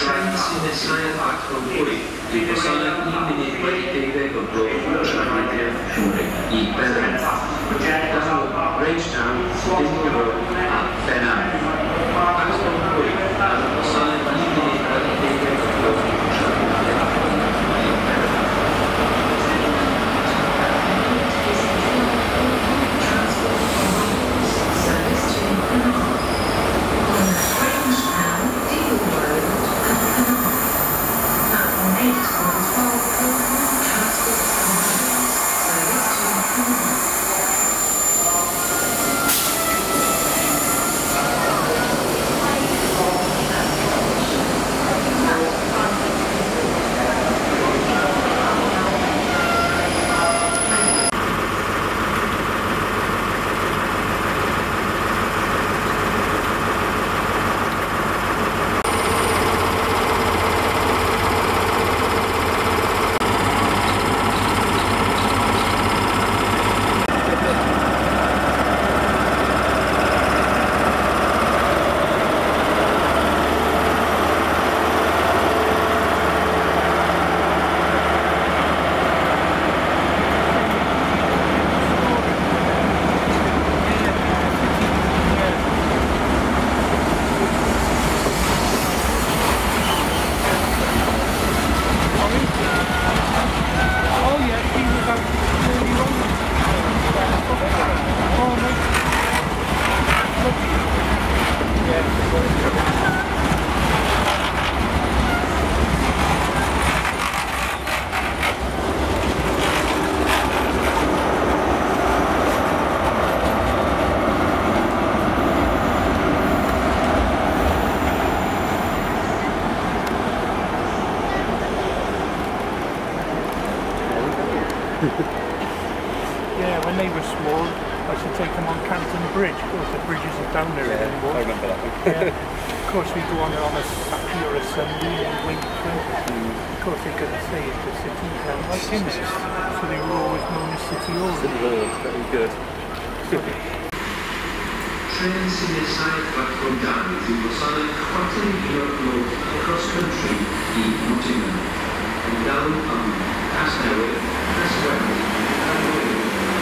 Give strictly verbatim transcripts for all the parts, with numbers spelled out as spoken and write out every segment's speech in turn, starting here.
Train sy'n nesaf at Hongwy, i gwasanaeth un munud wedi deuddeg o gloch trafnidiaeth i Beren. Daw, Rangetown, Dingle Road a Benham. At Hongwy, ar y gwasanaeth un munud wedi deuddeg o gloch trafnidiaeth i Beren. Yeah, when they were small, I should take them on Canton Bridge. Of course, the bridges are down there yeah, anymore. I remember that one. Yeah. Of course, we go on there on a Saturday or a Sunday and wait for them. Mm. Of course, they couldn't stay at the city hall, like in this. So they were always known as City Hall. City Hall, very good. Train sy'n nesaf at Grondawydd i gwasanaeth chwarter mil o gloch cross country i Nottingham. Yn dawn am Casnewydd, Casnewydd, Casnewydd,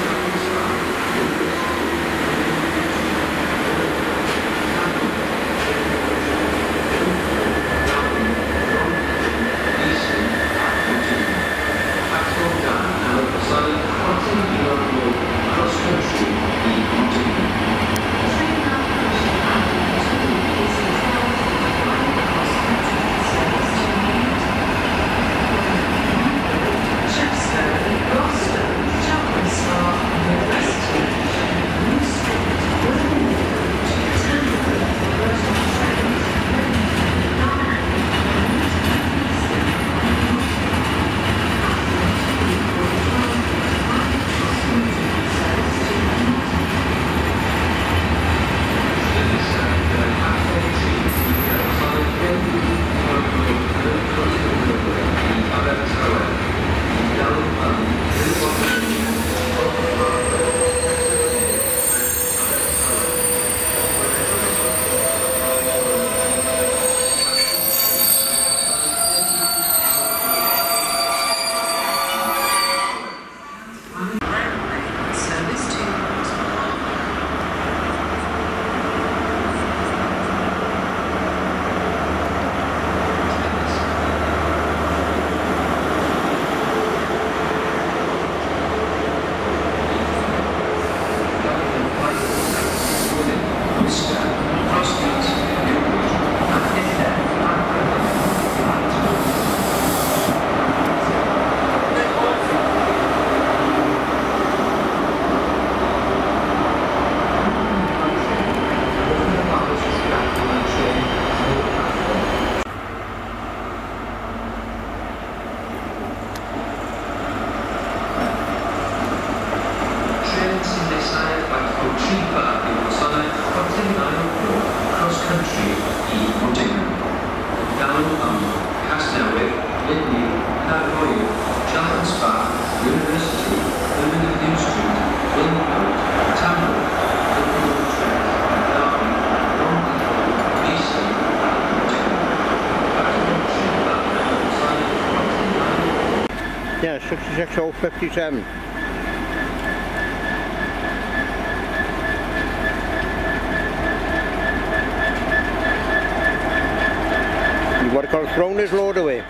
country i Nottingham. Down am Casnewydd, Lydney, Cardiff, Cheltenham Spa, University, Birmingham Street, Wilmcote, Tamworth, Liverpool Trent, Derby, Long Eagle, Eastleigh, Nottingham. fifty-seven. You've what I call thrown his load away.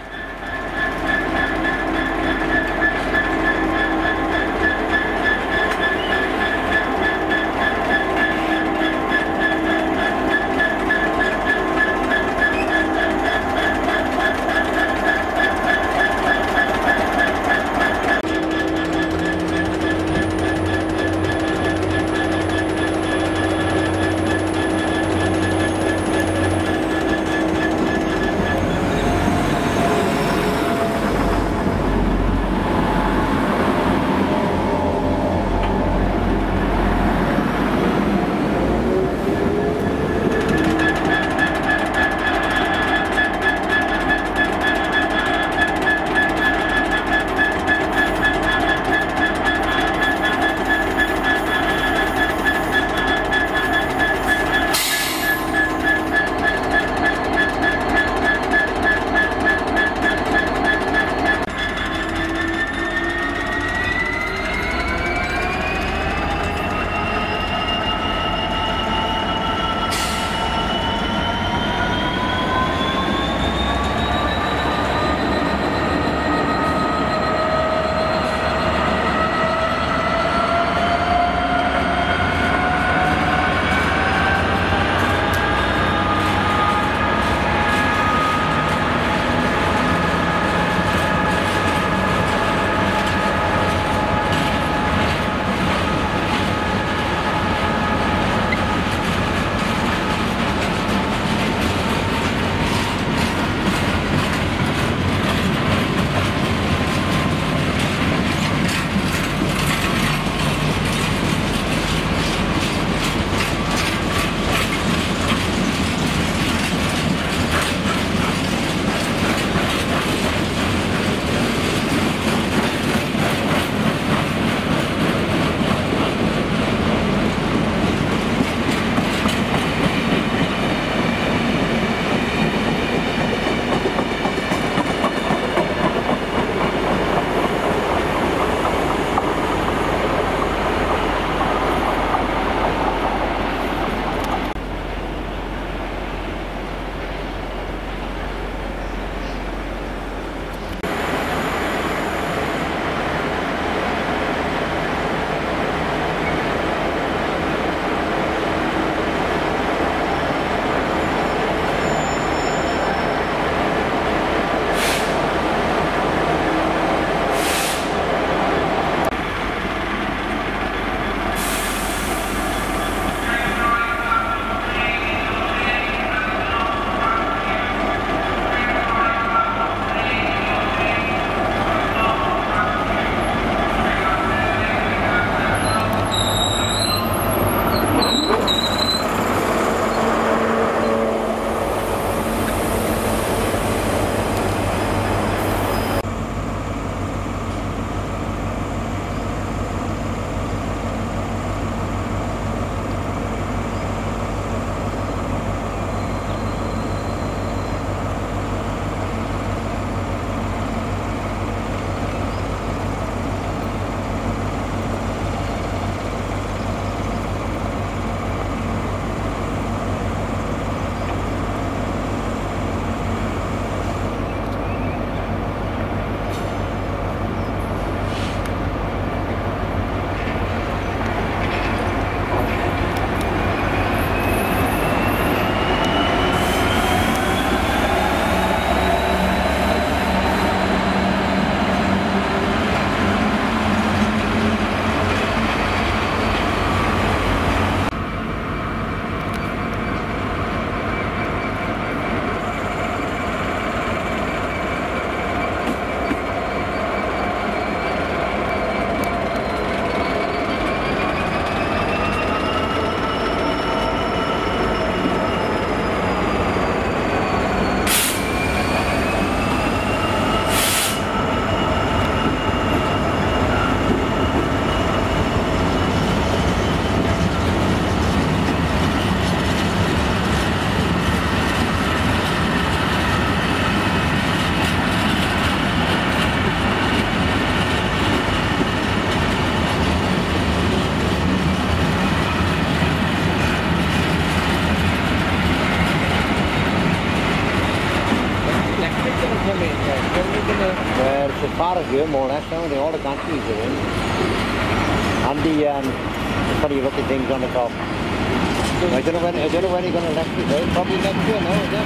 year, more or less, now, and all the countries are in. And the um, funny looking things on the top. I don't know when I don't know when you're going to elect it. Eh? Probably next year, no? Is that?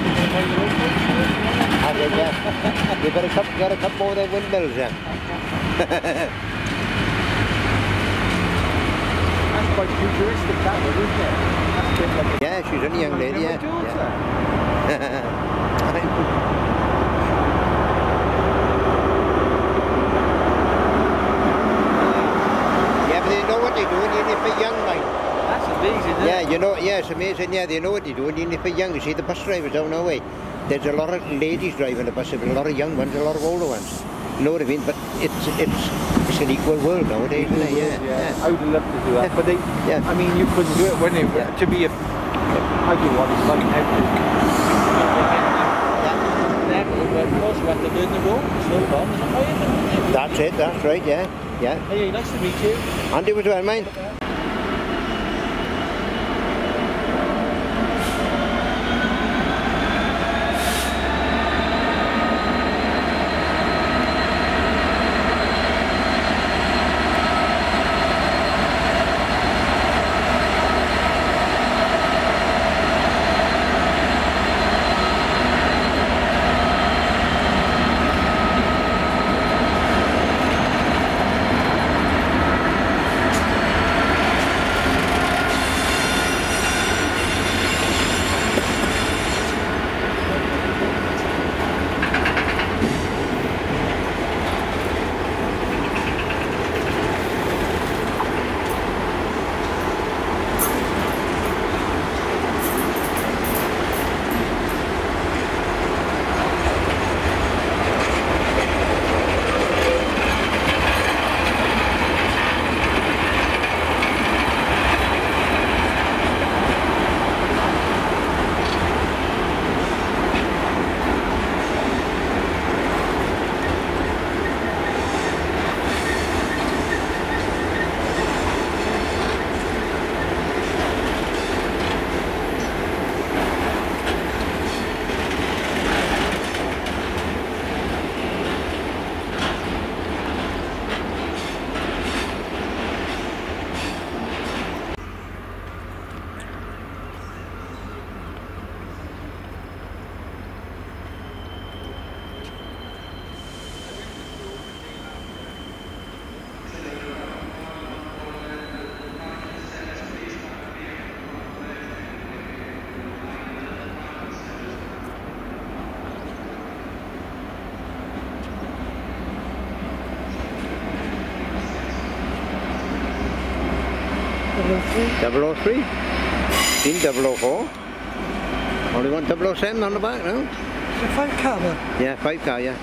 I think, yeah. You got a couple, got a couple more of their windmills, yeah. That's quite futuristic, that one, isn't it? That's a bit like a... Yeah, she's only a young lady, yeah. yeah. Yeah, but they know what they're doing, even if they're young, like. That's amazing, isn't Yeah, it? you know, yeah, it's amazing, yeah, they know what they're doing, even if they're young. You see the bus drivers down our way, there's a lot of ladies driving the bus, but a lot of young ones, a lot of older ones. You know what I mean? But it's it's it's an equal world nowadays, isn't it? Yeah, yeah. yeah. I would love to do that, but they, Yeah. I mean, you couldn't do it when they, Yeah. to be a, I do what it's like now to, but of course you have to learn the ropes, no problem. That's it, that's right, yeah, yeah. Hey, nice to meet you. Andy was well, mine. double oh three, in double oh four, only one double oh seven on the back now. It's a five car one. Yeah, five car, yeah.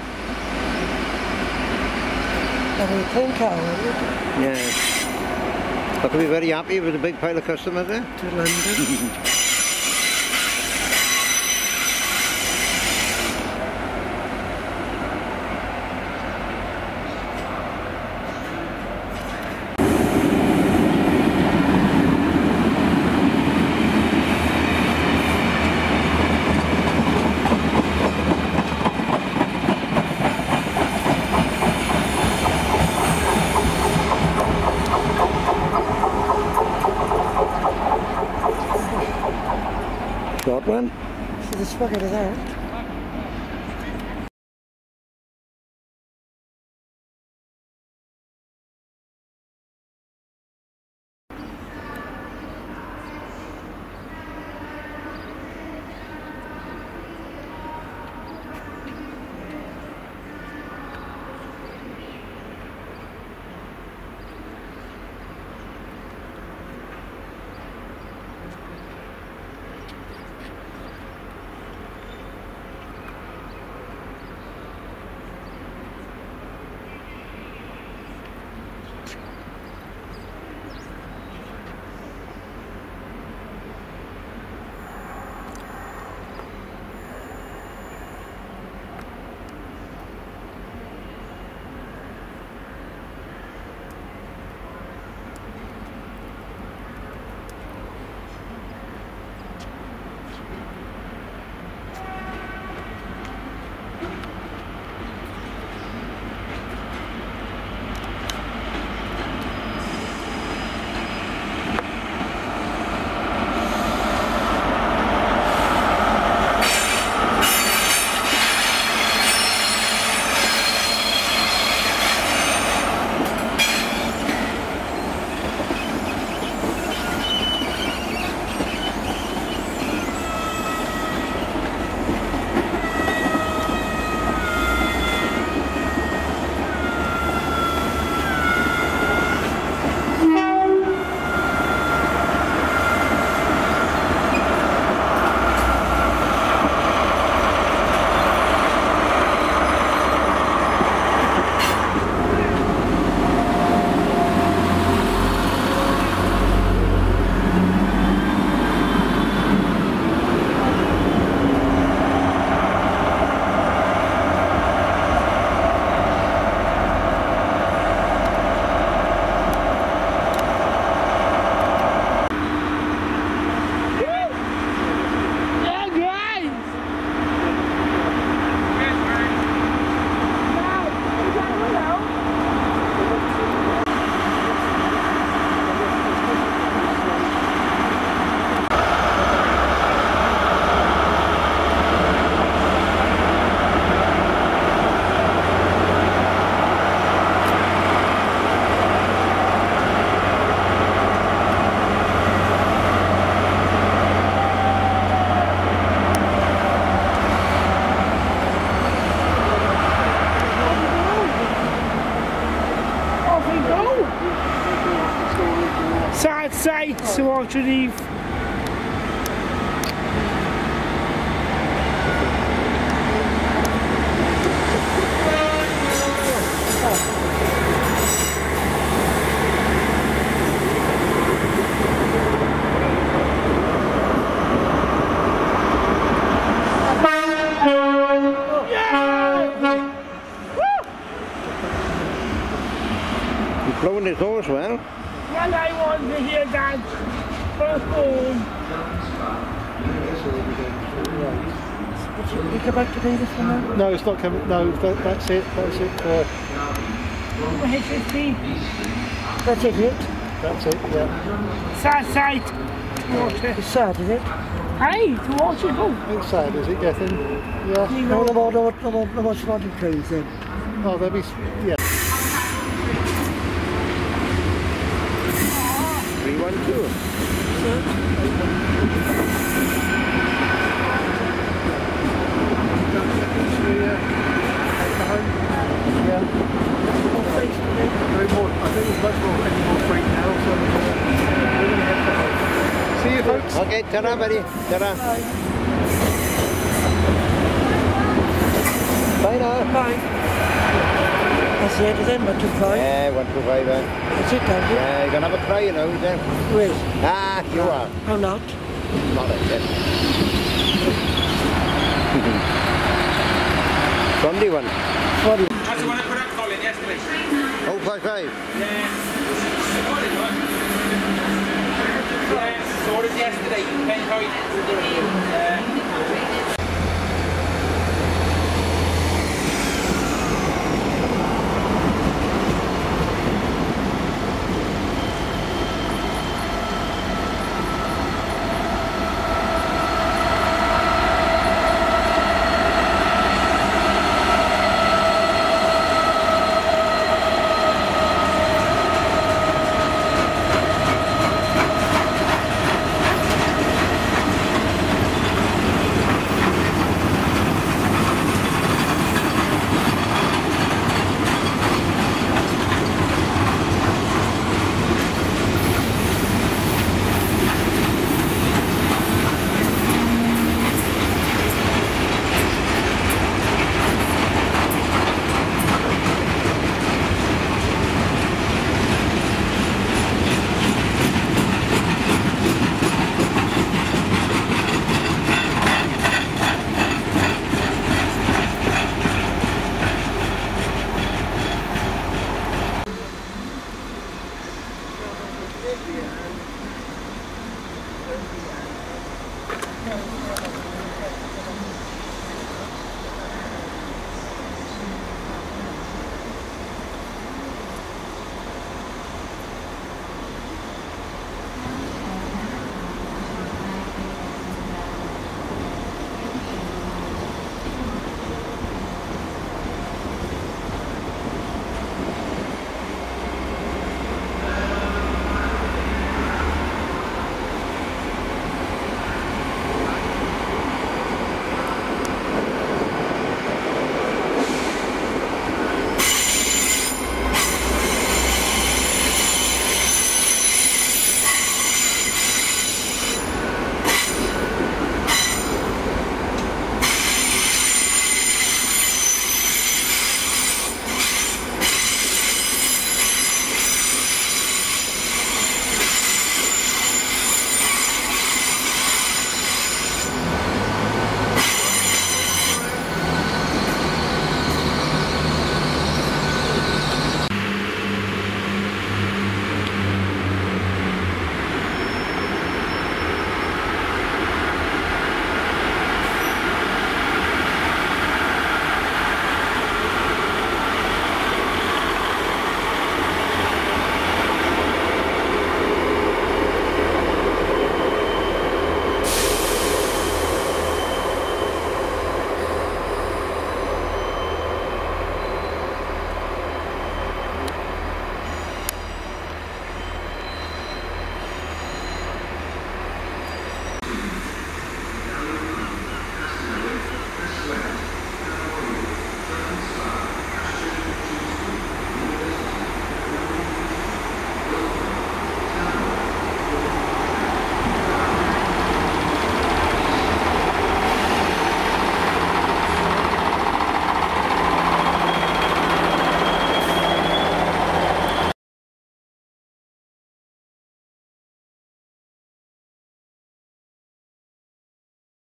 Having a ten car one, Yeah. I could be very happy with a big pile of customers there. to London. Got one? So the spigot is out. Sad sight to watch you leave. Blowing his horse well. Well, I want to hear that first home. Did you go back to do this one now? No, it's not coming. No, that, that's it. That's it. Uh, H S B. That's it, is it? That's it. Yeah. Sad sight to watch it. It's sad, is it? Hey, to watch it go. Oh. It's sad, is it, Gethin? Yeah. No, no more, no more, no more, no more spotted trees then. Oh, there'll be. Yeah. three one two. Yeah. Very more, I think there's much more, any more freight now, so we're going to head for home. See you folks. Okay, ta-ra buddy, ta-ra. Bye now. Bye. That's the end of them, one two five. Yeah, one two five then. That's it, don't you? Yeah, you're gonna have a cry, you know, then. Who is? Ah, you are. I'm not. Not like that. Sunday one. What do you? That's the one I put up Colin yesterday. Oh, five five. Yeah. Yeah, saw it yesterday. Pen Coin. Yeah. Yeah.